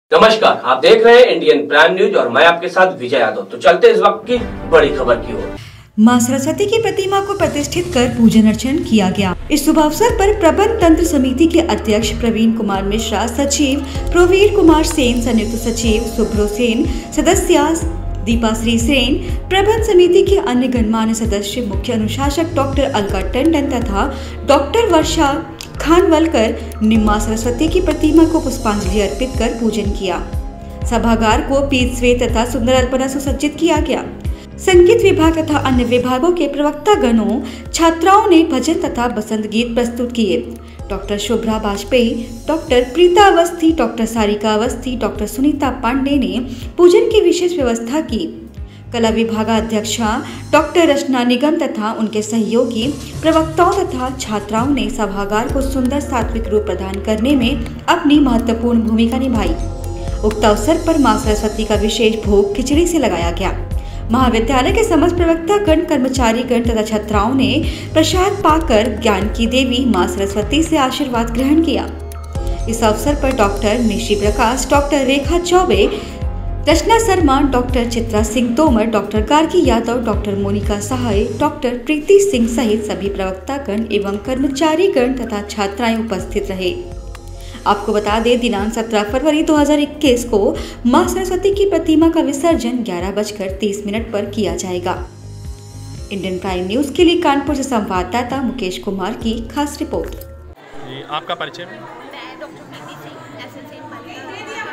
नमस्कार, आप देख रहे हैं इंडियन प्राइम न्यूज और मैं आपके साथ विजय यादव। तो चलते इस वक्त की बड़ी खबर की ओर। मां सरस्वती की प्रतिमा को प्रतिष्ठित कर पूजन अर्चन किया गया। इस शुभ अवसर पर प्रबंध तंत्र समिति के अध्यक्ष प्रवीण कुमार मिश्रा, सचिव प्रवीर कुमार सेन, संयुक्त सचिव सुब्रो सेन, सदस्य दीपाश्री सेन, प्रबंध समिति के अन्य गणमान्य सदस्य, मुख्य अनुशासक डॉक्टर अलका टंडन तथा डॉक्टर वर्षा खानवलकर ने मां सरस्वती की प्रतिमा को पुष्पांजलि अर्पित कर पूजन किया। सभागार को पीत श्वेत तथा सुंदर अल्पना सुसज्जित किया गया। संगीत विभाग तथा अन्य विभागों के प्रवक्ता गणों, छात्राओं ने भजन तथा बसंत गीत प्रस्तुत किए। Doctor Shubhra Vajpeyi, doctor Preeta Awasthi, doctor Sarika Awasthi, doctor Sunita Pandey ने पूजन की विशेष व्यवस्था की। कला विभागाध्यक्षा डॉक्टर रचना निगम तथा उनके सहयोगी प्रवक्ताओं तथा छात्राओं ने सभागार को सुंदर सात्विक रूप प्रदान करने में अपनी महत्वपूर्ण भूमिका निभाई। उक्त अवसर पर मां सरस्वती का विशेष भोग खिचड़ी से लगाया गया। महाविद्यालय के समस्त प्रवक्ता गण, कर्मचारी गण तथा छात्राओं ने प्रसाद पाकर ज्ञान की देवी मां सरस्वती से आशीर्वाद ग्रहण किया। इस अवसर पर doctor Nishi Prakash, doctor Rekha Chaubey, Rachna Sharma, doctor Chitra Singh Tomar, doctor Gargi Yadav, doctor Monika Sahay, doctor Preeti Singh सहित सभी प्रवक्ता गण एवं कर्मचारी गण तथा छात्राएं उपस्थित रहे। आपको बता दें, दिनांक 17 फरवरी 2021 को मां सरस्वती की प्रतिमा का विसर्जन 11:30 पर किया जाएगा। इंडियन प्राइम न्यूज के लिए कानपुर से संवाददाता मुकेश कुमार की खास रिपोर्ट। आपका परिचय? मैं डॉक्टर प्रीति सिंह, एसएसएन बालिका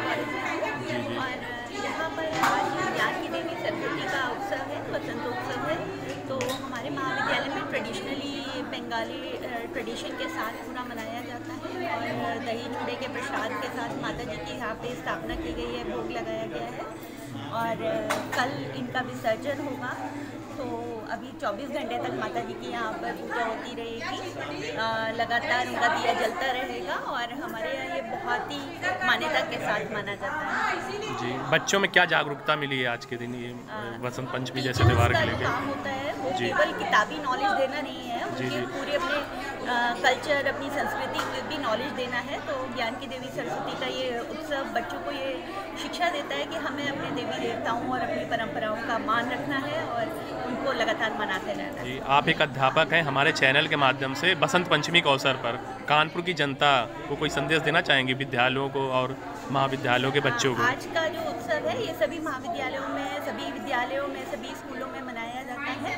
और यहाँ पर आज ज्ञान की देवी सरस्वती का उत्सव है, वसंतोत्सव है। तो हमारे महाविद्यालय में ट्रेडिशनली बंगाली ट्रेडिशन के साथ पूरा मनाया जाता है और दही चूड़े के प्रसाद के साथ माता जी की यहाँ पे स्थापना की गई है, भोग लगाया गया है और कल इनका विसर्जन होगा। तो अभी 24 घंटे तक माता जी की यहाँ पर पूजा होती रहेगी, लगातार उनका दिया जलता रहेगा और हमारे यहाँ ये बहुत ही मान्यता के साथ माना जाता है। जी, बच्चों में क्या जागरूकता मिली है आज के दिन ये वसंत पंचमी जैसे त्योहार के लेकर? काम होता है वो केवल किताबी नॉलेज देना नहीं है, उनके पूरे अपने कल्चर, अपनी संस्कृति की भी नॉलेज देना है। तो ज्ञान की देवी सरस्वती का ये उत्सव बच्चों को ये शिक्षा देता है कि हमें अपने देवी देवताओं और अपनी परंपराओं का मान रखना है और उनको लगातार मनाते रहना है। जी, आप एक अध्यापक हैं, हमारे चैनल के माध्यम से बसंत पंचमी के अवसर पर कानपुर की जनता को कोई संदेश देना चाहेंगे, विद्यालयों को और महाविद्यालयों के बच्चों को? आज का जो उत्सव है ये सभी महाविद्यालयों में, सभी विद्यालयों में, सभी स्कूलों में मनाया जाता है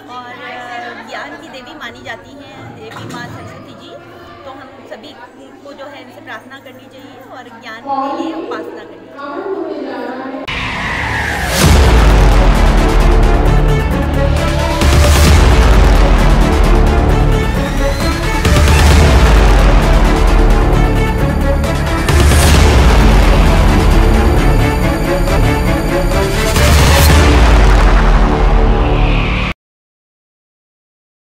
और ज्ञान की देवी मानी जाती हैं देवी माँ सरस्वती जी। तो हम सभी को जो है इनसे प्रार्थना करनी चाहिए और ज्ञान के लिए उपासना करनी चाहिए।